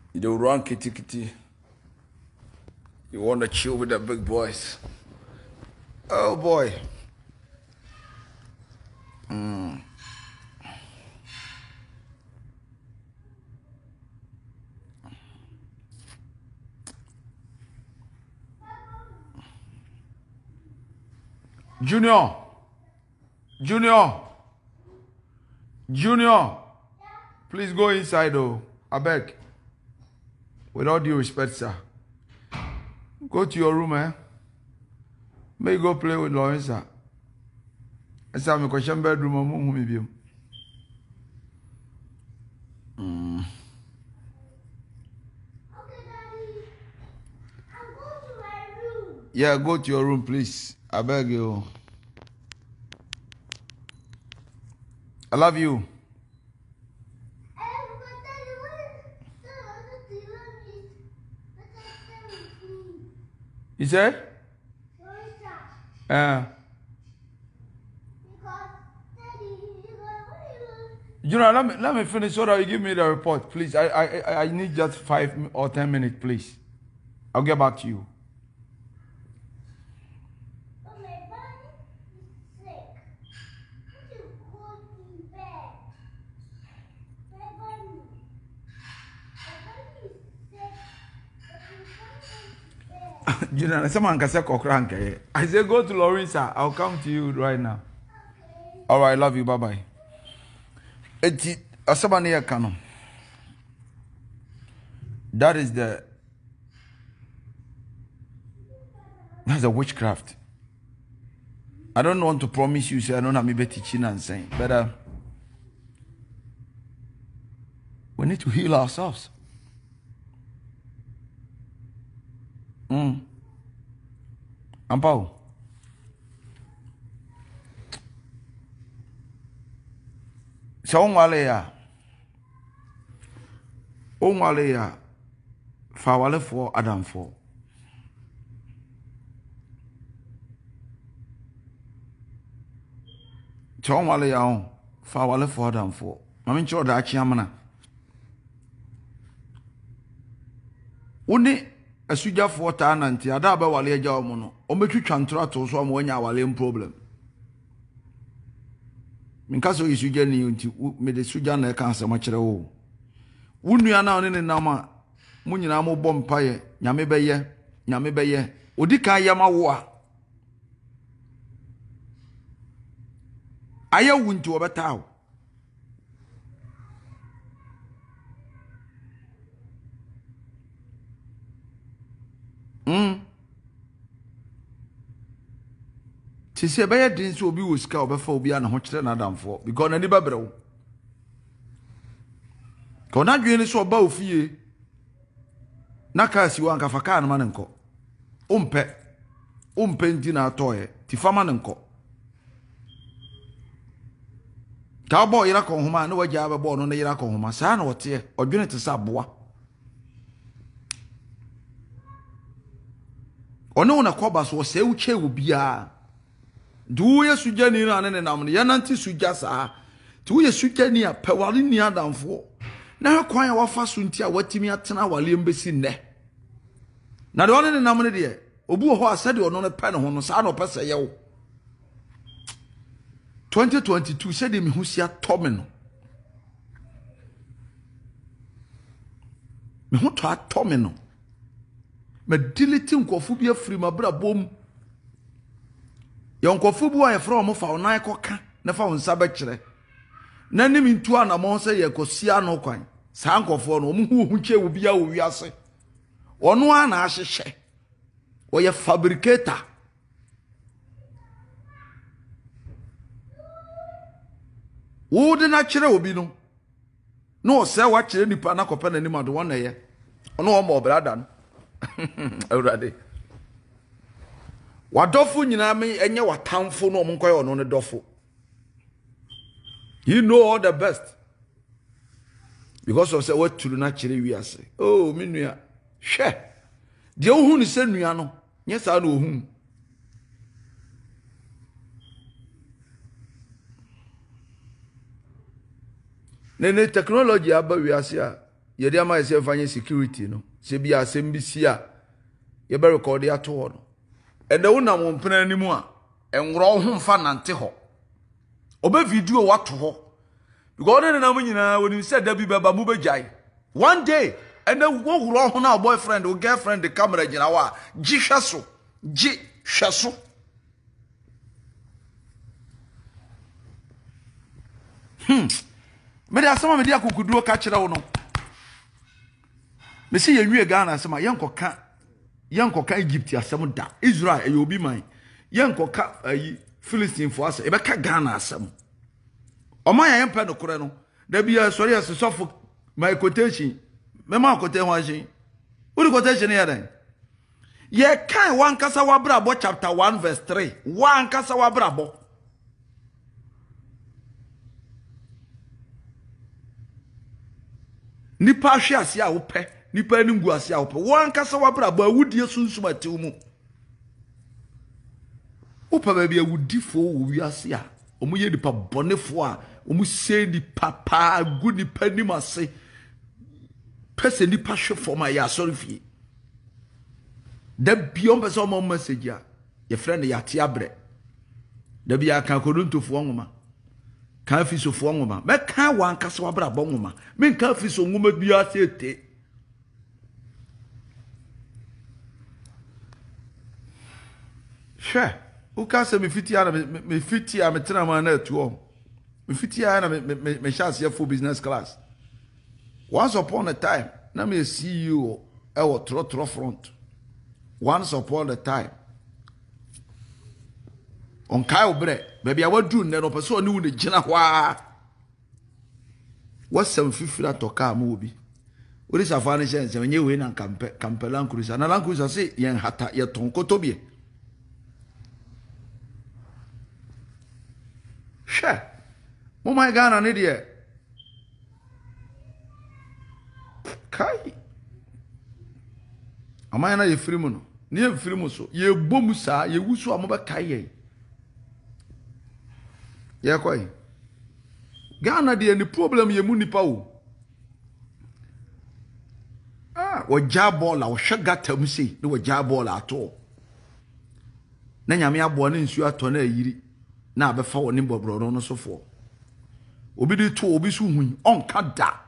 You don't run kitty kitty. You want to chill with the big boys. Oh boy. Junior. Please go inside though. I beg. With all due respect, sir. Go to your room, eh? May you go play with Lawrence, sir. I said, I'm a question bedroom. I'm with you. Okay, Daddy. I'm going to my room. Yeah, go to your room, please. I beg you. I love you. You said? You know, let me finish so that you give me the report, please. I need just 5 or 10 minutes, please. I'll get back to you. You know, someone can say kokranke. I say go to Lawrence. I'll come to you right now. Okay. All right, love you. Bye bye. That's a witchcraft. I don't want to promise you, say I don't have me teaching and saying, but we need to heal ourselves. Ampao. So onwale ya fa wale for Adam for. So onwale ya on fa wale for Adam for. Mami ncho da achi amana. Uni asuja for ta nanti ada ba wale agya omo no. Ometwitwa ntro ato so omo anya wale problem. Minkaso isuja ni nti me de suja na ka asema kire wo. Wunua na one ne nama munyina mo bom paye nyame beye odika yama wo a aya wunti obetaw Tisi beye din so obi wo sika obefa obi ana ho kire na adamfo because na ni babrewo Kona dwene so ba ofie na ka si wan ka faka na manenko umpe ndi na atoye ti fama nenko ka bo yira ko homa na wagya ba bo no na yira ko homa saa na wote odwene te sa boa ono na koba so se uche wo bia du ye sujani na ne nam ne yananti suja saa ti wo ye sujani a pewale ni adamfo na kwan ya wafa so nti a watimi atena wale mbesi nne na de one ne nam ne de obu ho asade ono ne pe ne ho no sa na opese yewo 2022 sede mi husia tome no me ho to atome no me delete nkofu bi afiri mabra bom ye nkofu bu aye fra mo fa onan koka na fa onsa be kire na nim ntu anamon se ye kosia no kwan sa nkofo no mu hu che wo bia wo wiase ono ana ahyehye wo ye fabricator wo de na kire obi no no se wa kire nipa na kopa na nim ado won na ye ono o mo brada no awurade wadofo nyina me enye watamfo no omnkoy ono ne dofo. You know all the best. Because of say what to na kire wi ase. Oh, me nua. Hwe. De ohu ni se nua no. Nye sa na ohu. Ne technology aba wi ase a ye dey am say fanye security no se bia asem bi si a ye be record ya to no and the una mo mpena animu a enwro ho mfa nante ho oba video wato ho because they na nyina when you said that be baba mu begai one day and then wo wuro ho na boyfriend or girlfriend the camera gina wa gi hweso me da sama me dia kokuduro ka kire wo no me se ye wie Ghana sama yenkoka Egypt asem da Israel e obi man yenkoka ayi Philistine for ase e be ka Ghana asem Oma ya yempe no kore no da bia sori asesofo my quotation me ma quote ho ahyin uri quotation ya dan ye kan wan kasa wa brabo chapter 1 verse 3 wan kasa wa brabo nipa hwe ase a wo pe nipa ni ngu ase a wo pe wan kasa wa brabo awudie sunsum atew mu wo pa ba bia wudifo wo wi ase a omu ye nipa bonefo a omu se ni papa gu nipa ni mase pese nipa hwe form a ya sorry fie da biom pese omo message a ye friend ya te abre da bia kan kodontofo nwoma kan fisofo nwoma me kan wan kasa wa bra bo nwoma me kan fiso nwoma bia se te she uka se me fiti ana me fiti a me tena ma na atuo me fiti ana me chance ya for business class once upon a time na me CEO e wo tro front once upon a time on kai obre baby awadu ne no person ni woni gina hwa wasam fifira toka ma obi ori safane shense nye we na kampe lankrusa na lankrusa se yen hata ye tonkoto bie she mo my Ghana ne de kai amana ye firimu no ne ye firimu so ye bomu sa ye wusu amoba kai ye ye koy Ghana de ni problem ye mu nipa o wo jabol a wo hwegata mu sei ne wo jabol ato na nyame abo ne nsu ato na ayiri na abefa wo ne bobro no sofo obi de to obi su hu onka da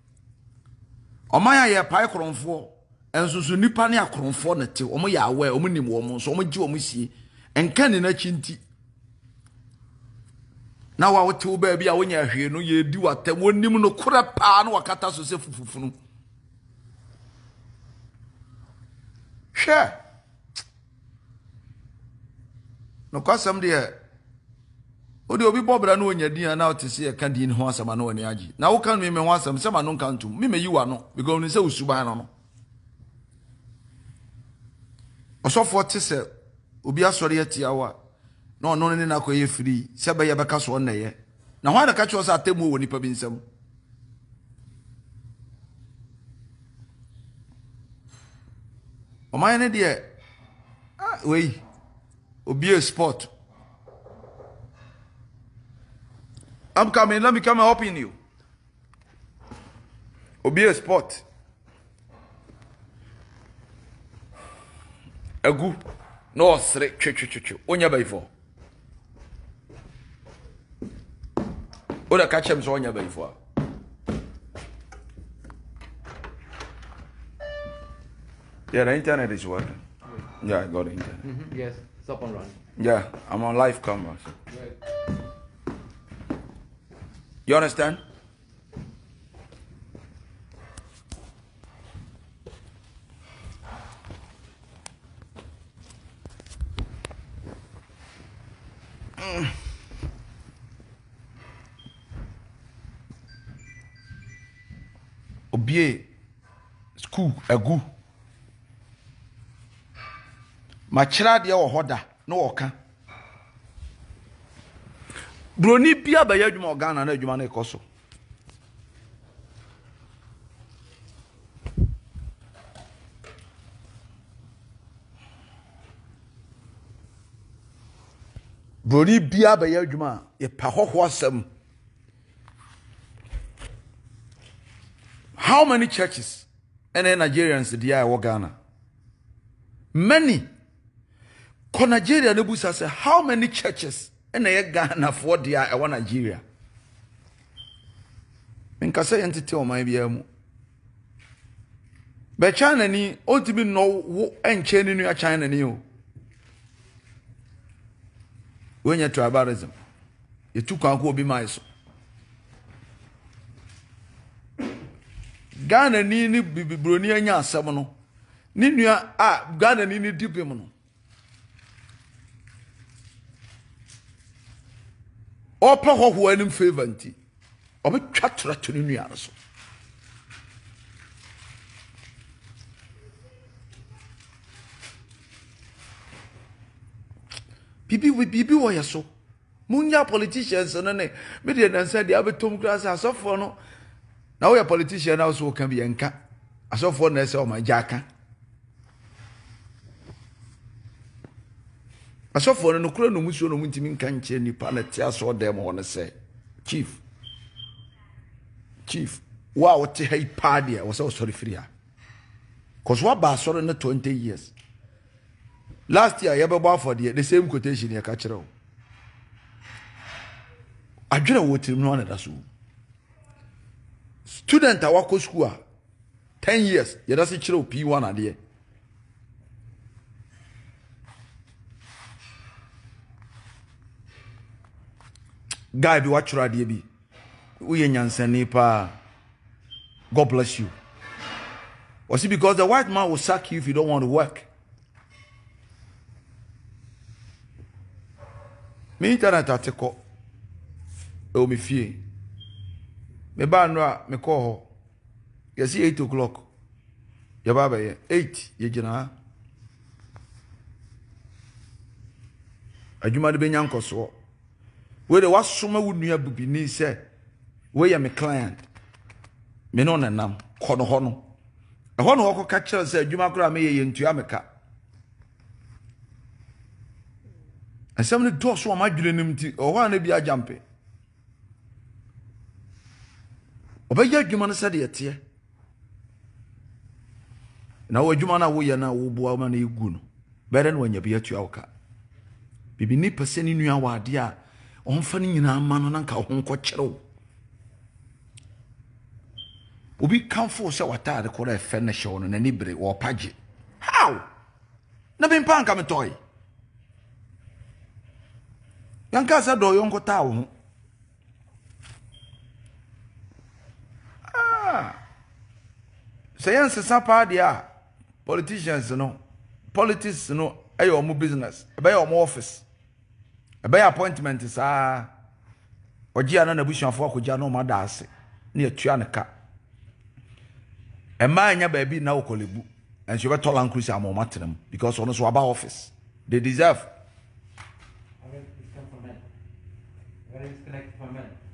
omaya ye pai kronfo ensusu nipa ne akronfo ne te omo ya awe omo nim wo mo so omo gi omo sie enka ne na chinti na wa wote wo ba bia wonya hwe no ye di watam wonim no kora pa no wakata so se fufufunu hwe no kwasam de odi obi bobra no onya din na otese e kan din ho asama no wani agi na wo kan me ho asam se ma no kan tum me yi wa no because ni se usuban no osofo tese obi asori atia wa no no ne na koye free se ba ye beka so na ye na ho na ka cho sa atemu wo nipa bi nsam o ma ne de we obi a sport I'm coming. Let me come helping you. Obi a sport. Agu. No sre. Chu. Onya ba ifo. Oda catch him so onya ba ifo. Yeah, the internet is working. Yeah, I got the internet. Yes, it's up and running. Yeah, I'm on live camera. So. Right. You understand? Obie school agu. Machira de wo hoda no woka. Broni bia ba ya dwuma Ghana na dwuma na ekoso. Broni bia ba ya dwuma ye pa hoho asem. How How many churches and Nigerians did I Ghana? Many. Ko Nigeria nebusa say how many churches and Ghana for the I Nigeria? Minka say entity o my biamu. But China ni ultimately no enche ni nua China ni o. When you tribalism, you took on be my so. Ghana ni broni anya asem no. Ni nua Ghana ni deep him no. Opa ho anim favor nti. Obe twatra to ni nua so. Bibi wo yeso. Munya politicians no ne me de nan say dia betom kra say asofo no. Na we politician now so can be enka. Asofo na say o ma jaka. Asofo no kura no musuo no muntimi nka nche nipa na tia so dem ho ne say chief wow te hey padia was so sorry free her. Cause what ba sorry na 20 years. Last year, you bought for the same quotation you catch it. I didn't want to know that. Student at Wako School, 10 years, you don't see P1 idea. Guy, be watch radio be. We in Nipa. God bless you. Was it because the white man will sack you if you don't want to work? Me internet ateko e o me fie me ba no a me call ho ye see 8 o'clock ye ba ba ye 8 ye gina adwuma de benya nkoso we de wasoma wunua bubini se we ye me client me no nanam kono ho no e ho no ho ka kire se adwuma kora me ye ntua meka. And some of the doors were my dream or one be a jumpy. Obey your human said it here. Now, a Jumana way and now will money good. Better when you be at your car. Bibi ni person in your wadia on fanning in a man on uncle home quachero. Ubi come for so what I call a furnish on an ibre or paget. How? Nothing pan come a toy. Yanka sa do yonko tawo ho. Say sapa dia politicians no politics no ayo mo business e be your office e be appointment sa oji ana na busuafo akoja no ma da ase na yatua ne ka e ma anya ba bi na okolebu and she be tolan cruise am matrem because ono so aba office they deserve. Very disconnected from men.